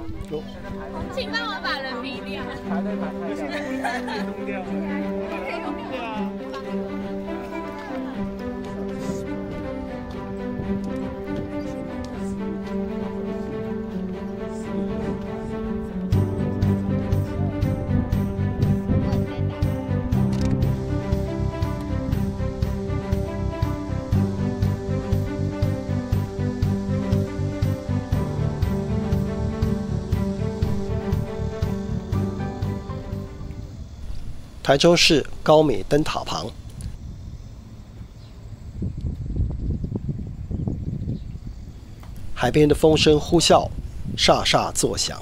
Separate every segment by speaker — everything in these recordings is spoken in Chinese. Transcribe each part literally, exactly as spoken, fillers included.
Speaker 1: 请帮我把人逼掉。
Speaker 2: 排队排太小，弄掉。对啊。
Speaker 3: 台中市高美灯塔旁，海边的风声呼啸，沙沙作响。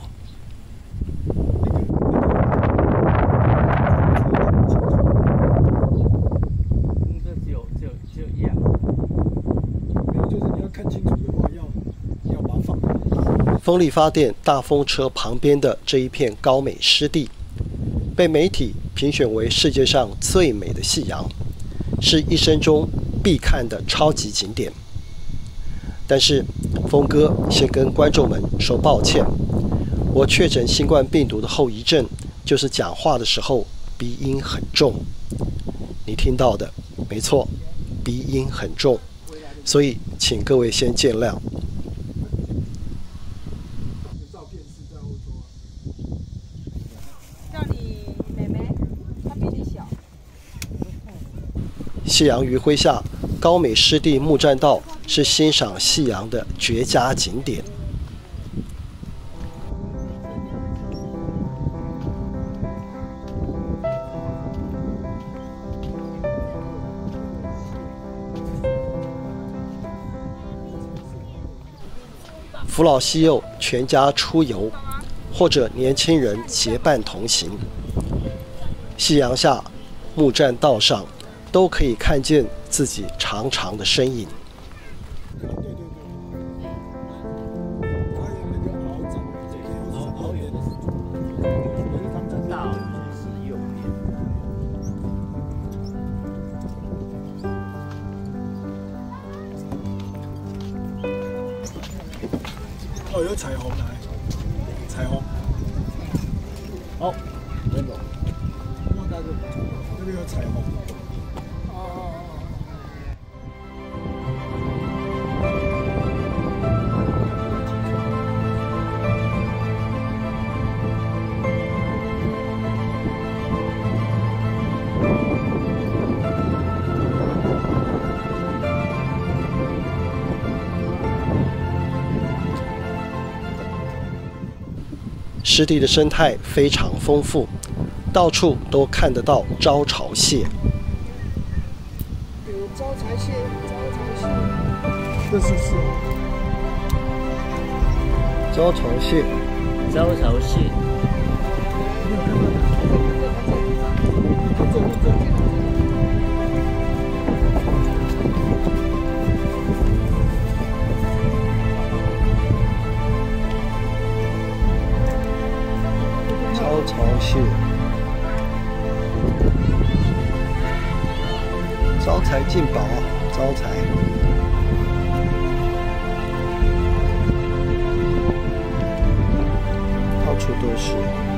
Speaker 2: 这只有只有只有一样。
Speaker 4: 没有，就是你要看清楚的话，要要把它放大。
Speaker 3: 风力发电大风车旁边的这一片高美湿地，被媒体评选为世界上最美的夕阳，是一生中必看的超级景点。但是，峰哥先跟观众们说抱歉，我确诊新冠病毒的后遗症就是讲话的时候鼻音很重。你听到的没错，鼻音很重，所以请各位先见谅。夕阳余晖下，高美湿地木栈道是欣赏夕阳的绝佳景点。扶老携幼全家出游，或者年轻人结伴同行。夕阳下，木栈道上，都可以看见自己长长的身影。
Speaker 4: 对对对，还有那个鳌展，鳌鳌园的是有一方正大是右边。哦，有彩虹来，彩虹。好，那个，那个那边有彩虹。
Speaker 3: 湿地的生态非常丰富，到处都看得到招潮蟹。
Speaker 4: 有招财蟹，招财蟹，这是什么？
Speaker 3: 招潮蟹，
Speaker 2: 招潮蟹。
Speaker 4: 没有看到哪？这这这。
Speaker 3: 招潮蟹，招财进宝，招财。到处都是。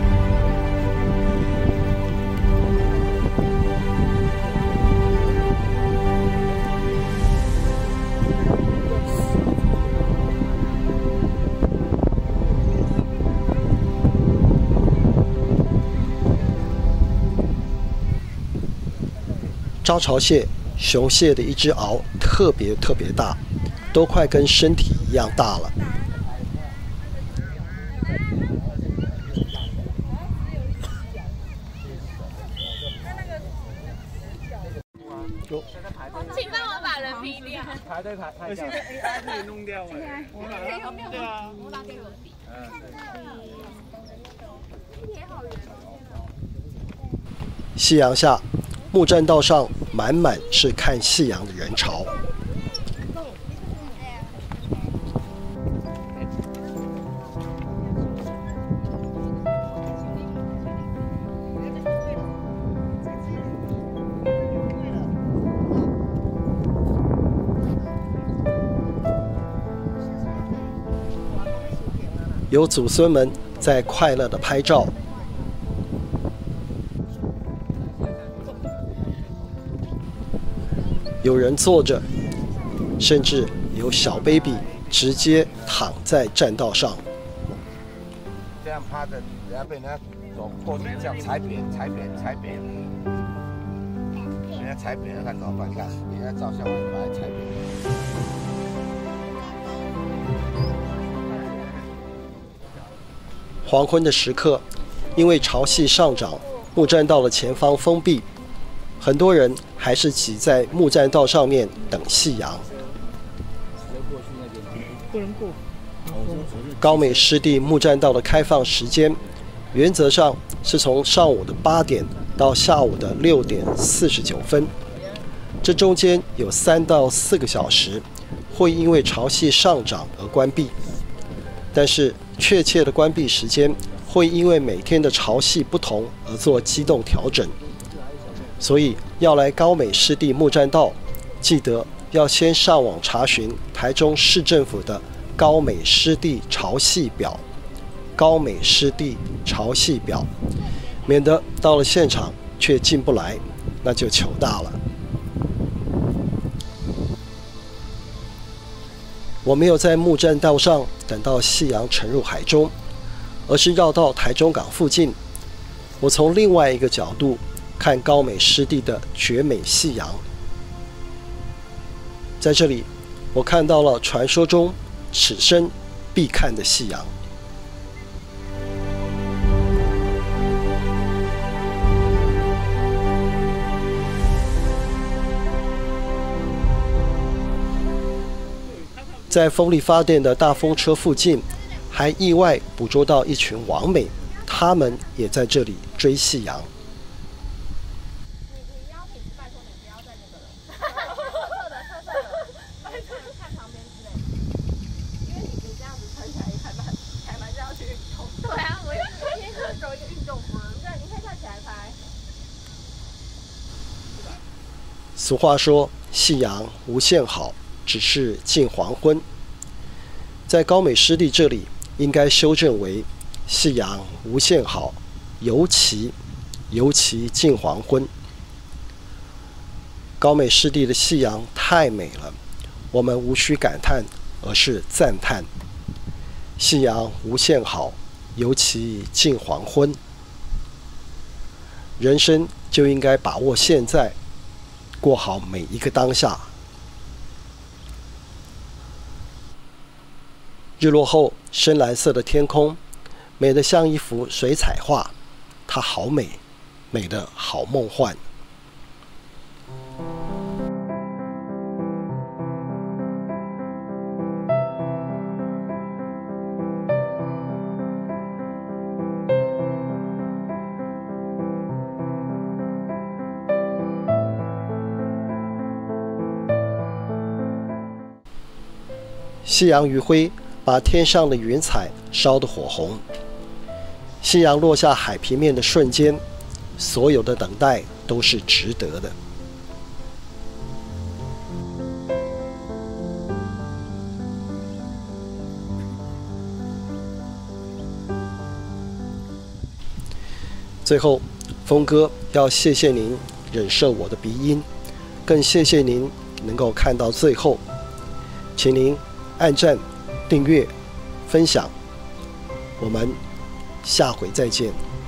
Speaker 3: 招潮蟹，雄蟹的一只螯特别特别大，都快跟身体一样大了。
Speaker 1: 请帮我把人逼掉。
Speaker 2: 排队排太小，现在 A I 可以弄掉了。我把它，对啊，
Speaker 1: 我把给我弟。
Speaker 2: 嗯，
Speaker 3: 夕阳下，木栈道上满满是看夕阳的人潮。 有祖孙们在快乐地拍照。有人坐着，甚至有小 baby 直接躺在栈道上。
Speaker 5: 这样趴着，等下被人家走过去，这样踩扁、踩扁、踩扁。人家踩扁了，看怎么办？你看，给人家照相，把它踩扁。
Speaker 3: 黄昏的时刻，因为潮汐上涨，木栈道的前方封闭。很多人还是挤在木栈道上面等夕阳。高美湿地木栈道的开放时间，原则上是从上午的八点到下午的六点四十九分，这中间有三到四个小时会因为潮汐上涨而关闭，但是确切的关闭时间会因为每天的潮汐不同而做机动调整。所以要来高美湿地木栈道，记得要先上网查询台中市政府的高美湿地潮汐表，高美湿地潮汐表，免得到了现场却进不来，那就糗大了。我没有在木栈道上等到夕阳沉入海中，而是绕到台中港附近，我从另外一个角度看高美湿地的绝美夕阳。在这里，我看到了传说中此生必看的夕阳。在风力发电的大风车附近，还意外捕捉到一群网美，他们也在这里追夕阳。俗话说，夕阳无限好，只是近黄昏。在高美湿地这里，应该修正为夕阳无限好，尤其尤其近黄昏。高美湿地的夕阳太美了，我们无需感叹，而是赞叹。夕阳无限好，尤其近黄昏。人生就应该把握现在，过好每一个当下。日落后，深蓝色的天空，美得像一幅水彩画，它好美，美得好梦幻。夕阳余晖把天上的云彩烧得火红。夕阳落下海平面的瞬间，所有的等待都是值得的。最后，峰哥要谢谢您忍受我的鼻音，更谢谢您能够看到最后，请您按赞、订阅、分享，我们下回再见。